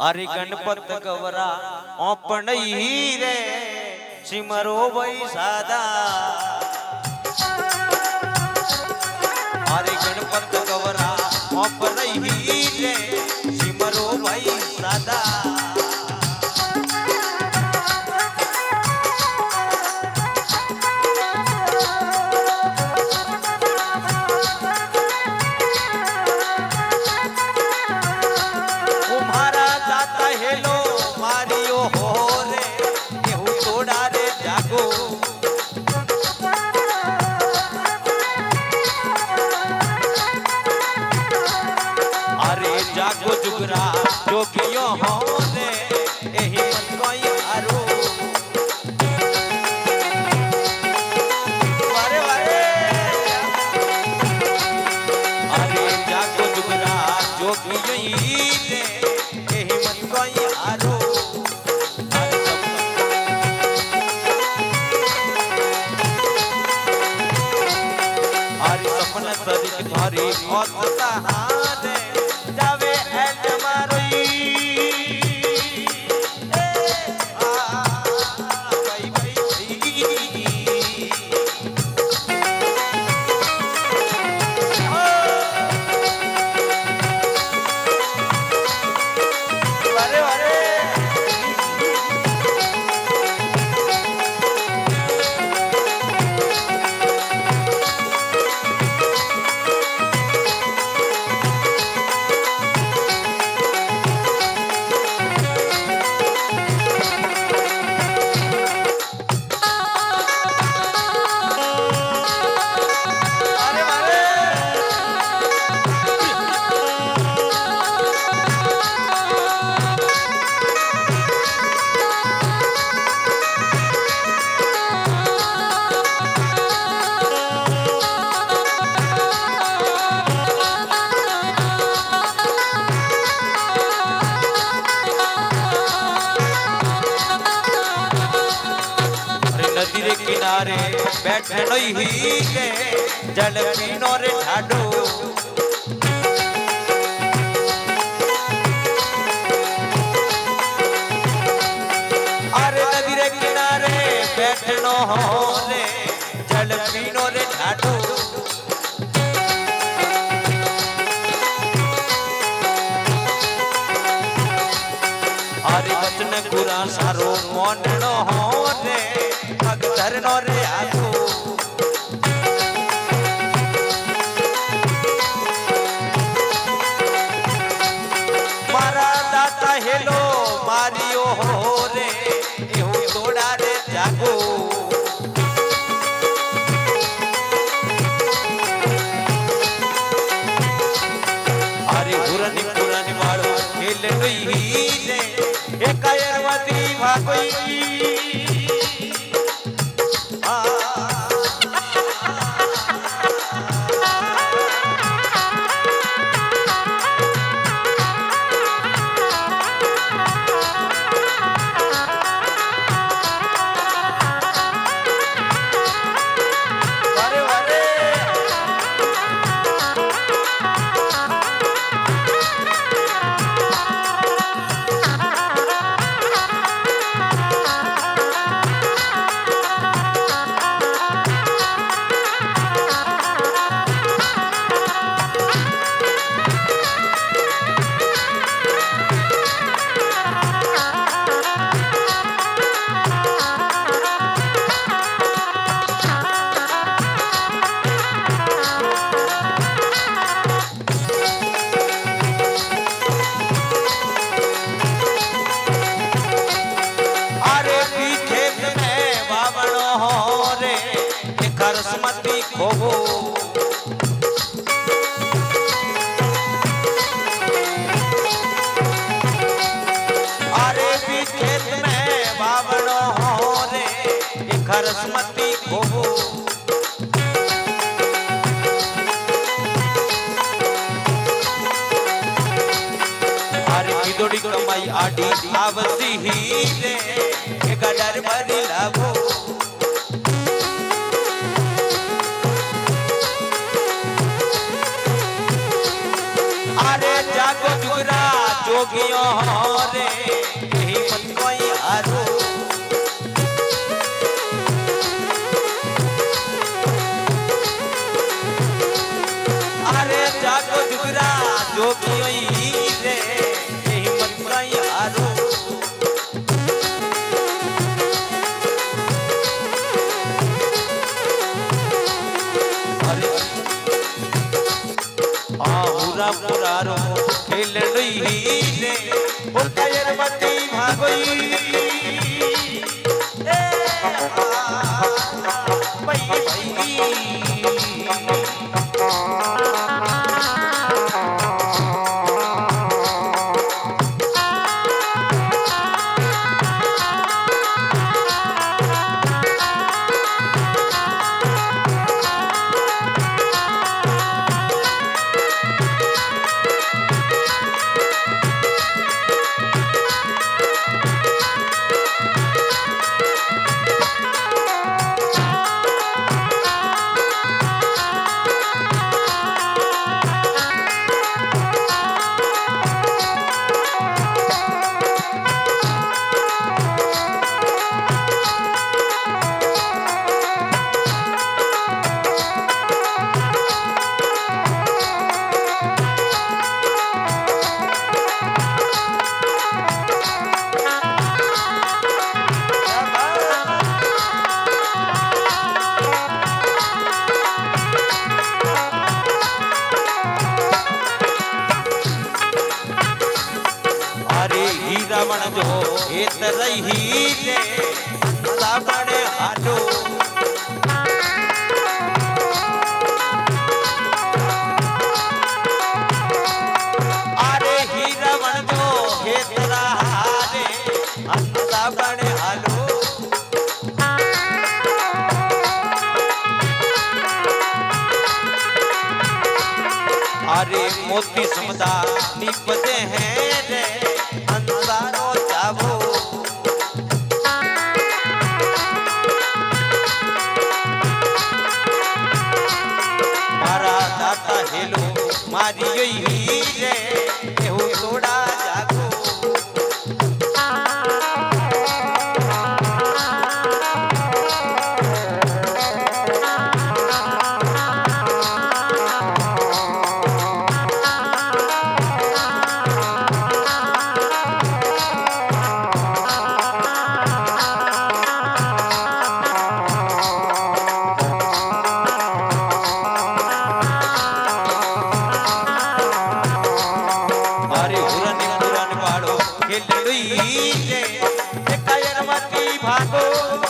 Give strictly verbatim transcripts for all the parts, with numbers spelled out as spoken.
अरे गणपत गवरा ओपन ही रे सिमरो भाई सादा। अरे गणपत गवरा ओपन ही रे सिमरो भाई सादा। हेलो मारियो हो रे केहू तोड़ा रे जागो। अरे जागो जुगरा जोगियो हो रे एही मन कोई आरो। वारे वारे अरे जागो जुगरा जोगियो रे एही मन कोई आरो। अरे सपना सदिक धरी और सहारे जावे एल मारोई आ भाई भाई वारे वारे किनारे बैठनो ही के जल पीनो रे ठाडो। अरे नदी रे किनारे बैठनो हो रे जल पीनो रे ठाडो। अरे वचन गुरा सारो मोननो हो रे भगतर नो रे आगो। मारा दाता हेलो मारियो हो रे एहू तोड़ा रे जागो। अरे हुरनी पुरानी वालो खेल नहीं रे एक कायरवती भागोई। करसमती खोबो अरे भी खेत में बावड़ो हो रे करसमती खोबो। अरे किदोड़ी कमाई आडी आवसी ही रे गडर भरी लाभो। अरे जागो जुगरा जो जोगियो रे यही मत कोई हारो अरे जागो जुगरा जोगियो रे यही मत कोई हारो पुरारो खेल रही रे ओ कायर मती भागोई ए भाई भाई रावण जो हेत रही रे रावण हालो अरे ही रावण जो हेत रहा रे रावण हालो अरे मोती समदा निपते हैं रे अंधारो जावो मारा दाता हेलो मारी यही रे केहू थोड़ा जागो भागो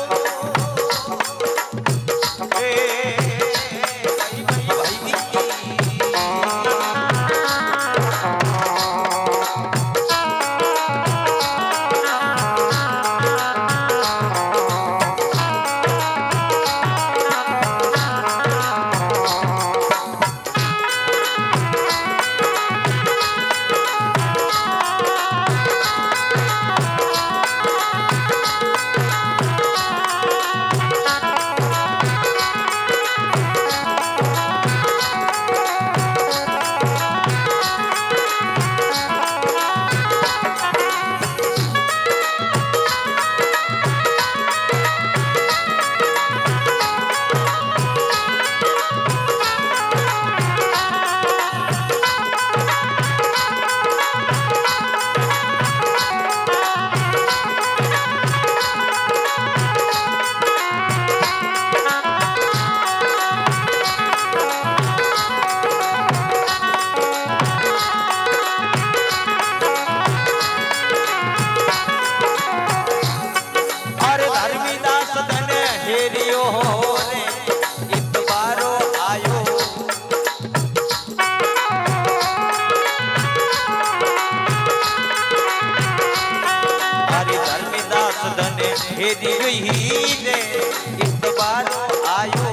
हेरी रही रे इतबारो आयो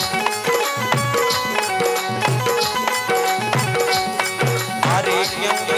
अरे क्यों